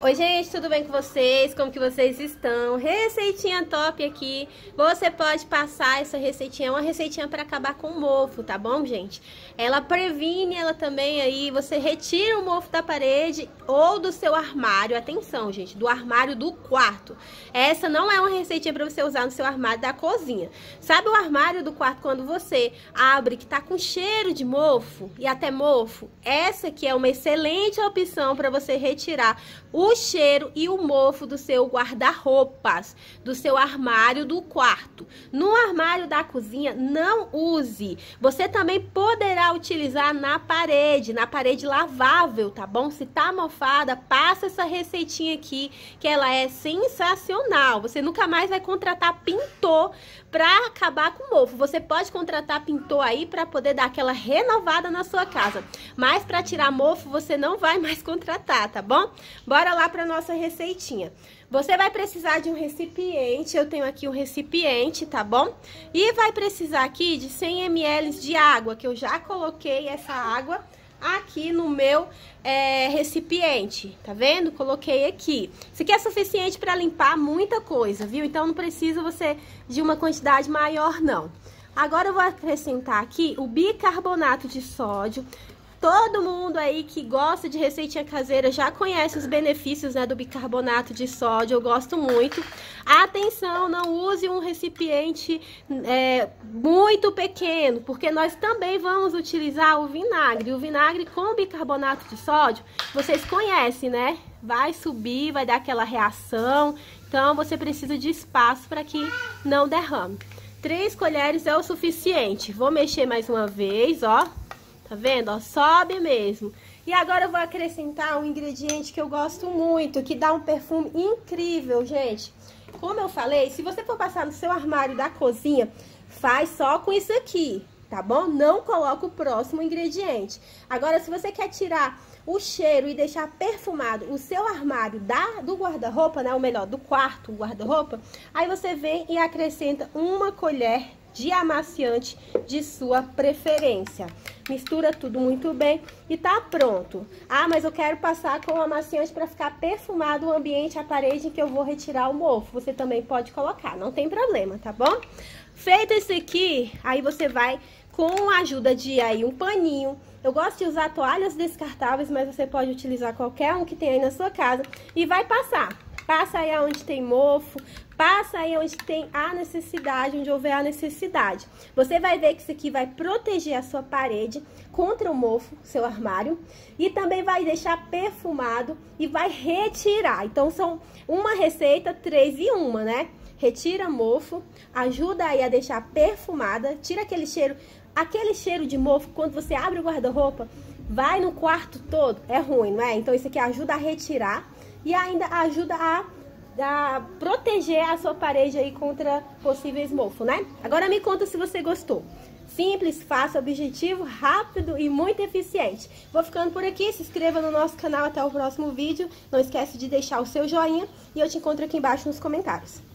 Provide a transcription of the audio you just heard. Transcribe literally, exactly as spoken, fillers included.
Oi gente, tudo bem com vocês? Como que vocês estão? Receitinha top aqui. Você pode passar essa receitinha, é uma receitinha para acabar com o mofo, tá bom, gente? Ela previne, ela também aí, você retira o mofo da parede ou do seu armário. Atenção, gente, do armário do quarto. Essa não é uma receitinha para você usar no seu armário da cozinha. Sabe o armário do quarto quando você abre que tá com cheiro de mofo e até mofo? Essa aqui é uma excelente opção para você retirar o cheiro e o mofo do seu guarda-roupas, do seu armário do quarto. No armário da cozinha, não use. Você também poderá utilizar na parede, na parede lavável, tá bom? Se tá mofada, passa essa receitinha aqui, que ela é sensacional. Você nunca mais vai contratar pintor para acabar com o mofo. Você pode contratar pintor aí para poder dar aquela renovada na sua casa, mas para tirar mofo você não vai mais contratar, tá bom? Bora lá para nossa receitinha. Você vai precisar de um recipiente, eu tenho aqui um recipiente, tá bom? E vai precisar aqui de cem mililitros de água, que eu já coloquei essa água aqui no meu é, recipiente, tá vendo? Coloquei aqui. Isso aqui é suficiente para limpar muita coisa, viu? Então não precisa você de uma quantidade maior, não. Agora eu vou acrescentar aqui o bicarbonato de sódio. Todo mundo aí que gosta de receitinha caseira já conhece os benefícios, né, do bicarbonato de sódio. Eu gosto muito. Atenção, não use um recipiente é, muito pequeno, porque nós também vamos utilizar o vinagre. O vinagre com bicarbonato de sódio, vocês conhecem, né? Vai subir, vai dar aquela reação. Então, você precisa de espaço para que não derrame. Três colheres é o suficiente. Vou mexer mais uma vez, ó. Tá vendo? Ó, sobe mesmo. E agora eu vou acrescentar um ingrediente que eu gosto muito, que dá um perfume incrível, gente. Como eu falei, se você for passar no seu armário da cozinha, faz só com isso aqui, tá bom? Não coloca o próximo ingrediente. Agora, se você quer tirar o cheiro e deixar perfumado o seu armário da, do guarda-roupa, né? Ou melhor, do quarto guarda-roupa, aí você vem e acrescenta uma colher de amaciante de sua preferência. Mistura tudo muito bem e tá pronto. Ah, mas eu quero passar com o amaciante para ficar perfumado o ambiente, a parede em que eu vou retirar o mofo. Você também pode colocar, não tem problema, tá bom? Feito isso aqui, aí você vai com a ajuda de aí um paninho. Eu gosto de usar toalhas descartáveis, mas você pode utilizar qualquer um que tem aí na sua casa e vai passar. Passa aí onde tem mofo, passa aí onde tem a necessidade, onde houver a necessidade. Você vai ver que isso aqui vai proteger a sua parede contra o mofo, seu armário, e também vai deixar perfumado e vai retirar. Então, são uma receita, três e uma, né? Retira mofo, ajuda aí a deixar perfumada, tira aquele cheiro, aquele cheiro de mofo quando você abre o guarda-roupa, vai no quarto todo, é ruim, não é? Então, isso aqui ajuda a retirar. E ainda ajuda a, a proteger a sua parede aí contra possíveis mofos, né? Agora me conta se você gostou. Simples, fácil, objetivo, rápido e muito eficiente. Vou ficando por aqui, se inscreva no nosso canal até o próximo vídeo. Não esquece de deixar o seu joinha e eu te encontro aqui embaixo nos comentários.